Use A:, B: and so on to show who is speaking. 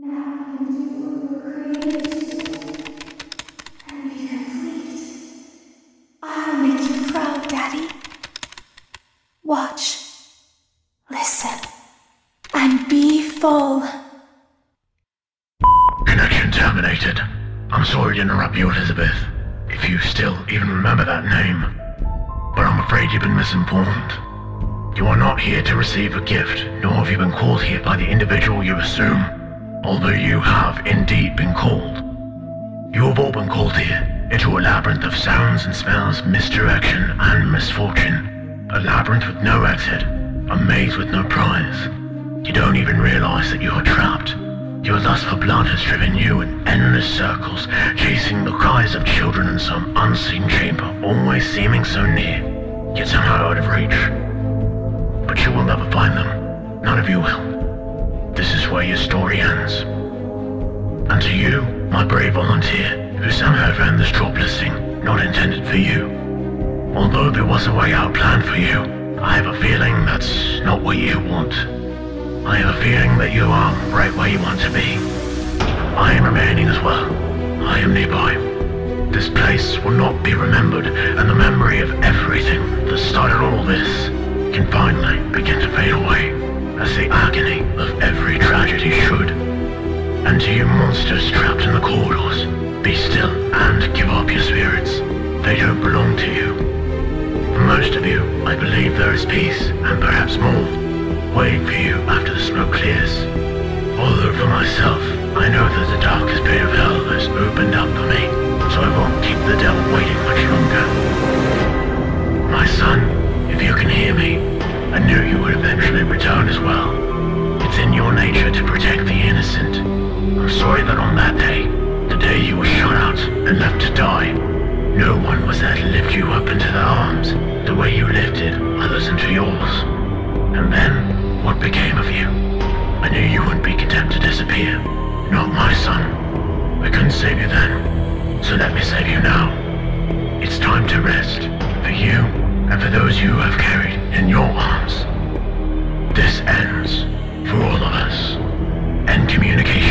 A: Now you can do what you were created to do and be complete. I'll make you proud, Daddy. Watch, listen, and be full.
B: Connection terminated. I'm sorry to interrupt you, Elizabeth, if you still even remember that name. But I'm afraid you've been misinformed. You are not here to receive a gift, nor have you been called here by the individual you assume, although you have indeed been called. You have all been called here, into a labyrinth of sounds and smells, misdirection and misfortune. A labyrinth with no exit, a maze with no prize. You don't even realize that you are trapped. Your lust for blood has driven you in endless circles, chasing the cries of children in some unseen chamber, always seeming so near, yet somehow out of reach. But you will never find them. None of you will. This is where your story ends. And to you, my brave volunteer, who somehow found this drop listing not intended for you. Although there was a way out planned for you, I have a feeling that's not what you want. I have a feeling that you are right where you want to be. I am remaining as well. I am nearby. This place will not be remembered, and the memory of everything that started all this can finally begin to fade away, as the agony of every tragedy should. And to you monsters trapped in the corridors, be still and give up your spirits. They don't belong to you. For most of you, I believe there is peace, and perhaps more, waiting for you after the smoke clears. Although for myself, I know that the darkest pit of hell has opened up for me, so I won't keep the devil waiting much longer. My son, if you can hear me, I knew you would eventually return as well. It's in your nature to protect the innocent. I'm sorry that on that day, the day you were shot out and left to die, no one was there to lift you up into their arms the way you lifted others into yours. And then, what became of you? I knew you wouldn't be content to disappear. Not my son. I couldn't save you then, so let me save you now. It's time to rest, for you and for those you have carried in your arms. This ends for all of us. End communication.